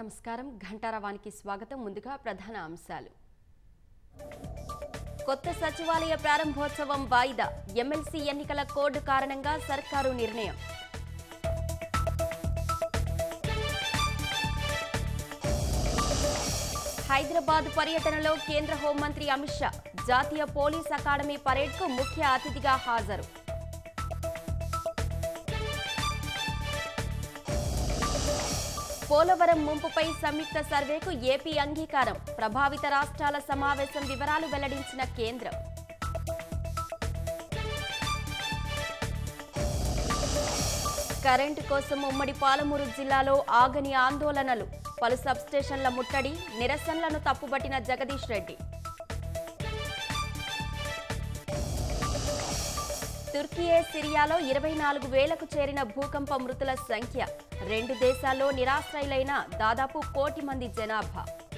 నమస్కారం ఘంటారావానికి స్వాగతం. ముందుగా ప్రధాన అంశాలు. కొత్త సచివాలయ ప్రారంభోత్సవం వాయిదా. ఎమ్మెల్సీ ఎన్నికల కోడ్ కారణంగా సర్కారు నిర్ణయం. హైదరాబాద్ పర్యటనలో కేంద్ర హోంమంత్రి అమిత్ షా జాతీయ పోలీస్ అకాడమీ పరేడ్కు ముఖ్య అతిథిగా హాజరు. పోలవరం ముంపుపై సంయుక్త సర్వేకు ఏపీ అంగీకారం. ప్రభావిత రాష్ట్రాల సమావేశం వివరాలు వెల్లడించిన కేంద్రం. కరెంటు కోసం ఉమ్మడి పాలమూరు జిల్లాలో ఆగని ఆందోళనలు. పలు సబ్స్టేషన్ల ముట్టడి, నిరసనలను తప్పుబట్టిన జగదీష్ రెడ్డి. తుర్కియే సిరియాలో 24,000కు చేరిన భూకంప మృతుల సంఖ్య. 2 దేశాల్లో నిరాశ్రయులైన దాదాపు 1,00,00,000 మంది జనాభా.